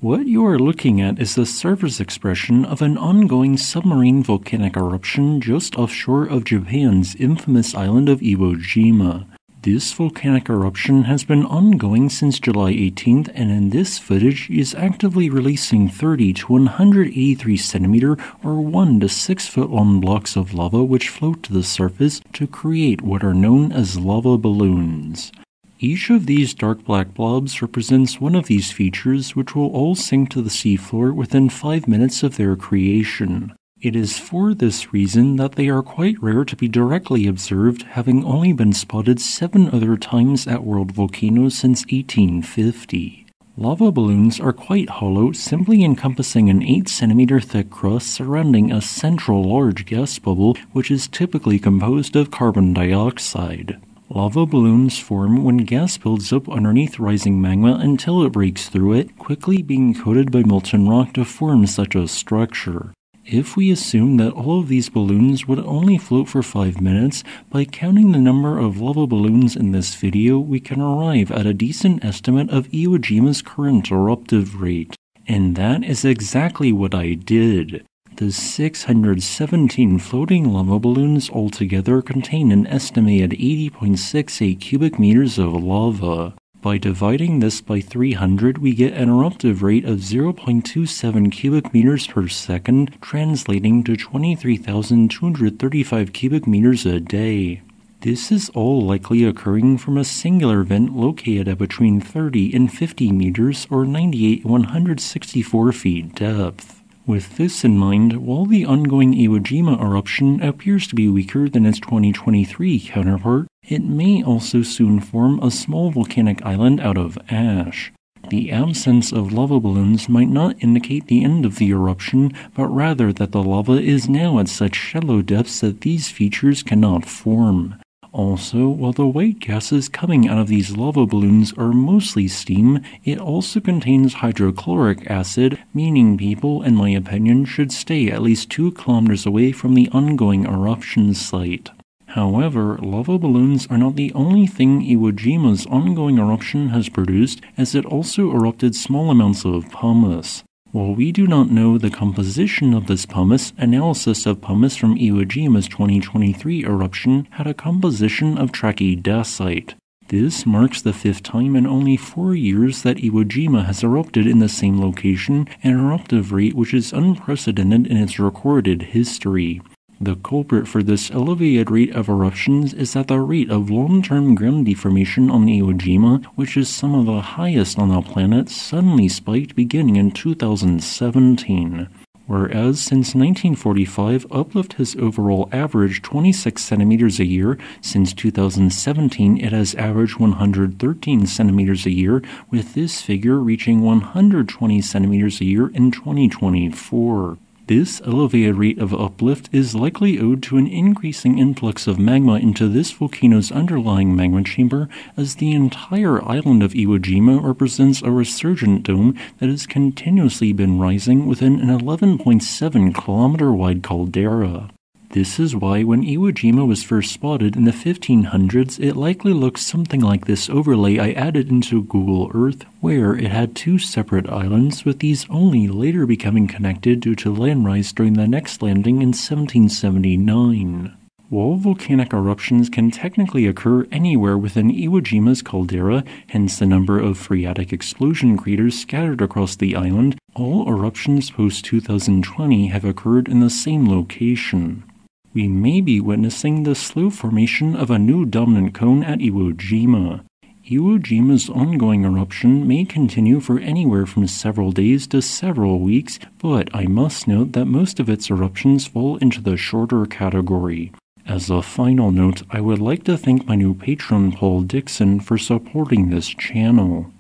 What you are looking at is the surface expression of an ongoing submarine volcanic eruption just offshore of Japan's infamous island of Iwo Jima. This volcanic eruption has been ongoing since July 18th, and in this footage is actively releasing 30 to 183 centimeter or 1 to 6 foot long blocks of lava which float to the surface to create what are known as lava balloons. Each of these dark black blobs represents one of these features which will all sink to the seafloor within 5 minutes of their creation. It is for this reason that they are quite rare to be directly observed, having only been spotted 7 other times at world volcanoes since 1850. Lava balloons are quite hollow, simply encompassing an 8 centimeter thick crust surrounding a central large gas bubble which is typically composed of carbon dioxide. Lava balloons form when gas builds up underneath rising magma until it breaks through it, quickly being coated by molten rock to form such a structure. If we assume that all of these balloons would only float for 5 minutes, by counting the number of lava balloons in this video, we can arrive at a decent estimate of Iwo Jima's current eruptive rate. And that is exactly what I did. The 617 floating lava balloons altogether contain an estimated 80.68 cubic meters of lava. By dividing this by 300, we get an eruptive rate of 0.27 cubic meters per second, translating to 23,235 cubic meters a day. This is all likely occurring from a singular vent located at between 30 and 50 meters or 98 and 164 feet depth. With this in mind, while the ongoing Iwo Jima eruption appears to be weaker than its 2023 counterpart, it may also soon form a small volcanic island out of ash. The absence of lava balloons might not indicate the end of the eruption, but rather that the lava is now at such shallow depths that these features cannot form. Also, while the white gases coming out of these lava balloons are mostly steam, it also contains hydrochloric acid, meaning people, in my opinion, should stay at least 2 kilometers away from the ongoing eruption site. However, lava balloons are not the only thing Iwo Jima's ongoing eruption has produced, as it also erupted small amounts of pumice. While we do not know the composition of this pumice, analysis of pumice from Iwo Jima's 2023 eruption had a composition of trachydacite. This marks the 5th time in only 4 years that Iwo Jima has erupted in the same location, an eruptive rate which is unprecedented in its recorded history. The culprit for this elevated rate of eruptions is that the rate of long-term ground deformation on Iwo Jima, which is some of the highest on the planet, suddenly spiked beginning in 2017. Whereas since 1945, Uplift has overall averaged 26 centimeters a year, since 2017 it has averaged 113 centimeters a year, with this figure reaching 120 centimeters a year in 2024. This elevated rate of uplift is likely owed to an increasing influx of magma into this volcano's underlying magma chamber, as the entire island of Iwo Jima represents a resurgent dome that has continuously been rising within an 11.7 kilometer wide caldera. This is why when Iwo Jima was first spotted in the 1500s, it likely looked something like this overlay I added into Google Earth, where it had 2 separate islands, with these only later becoming connected due to land rise during the next landing in 1779. While volcanic eruptions can technically occur anywhere within Iwo Jima's caldera, hence the number of phreatic explosion craters scattered across the island, all eruptions post-2020 have occurred in the same location. We may be witnessing the slow formation of a new dominant cone at Iwo Jima. Iwo Jima's ongoing eruption may continue for anywhere from several days to several weeks, but I must note that most of its eruptions fall into the shorter category. As a final note, I would like to thank my new patron Paul Dixon for supporting this channel.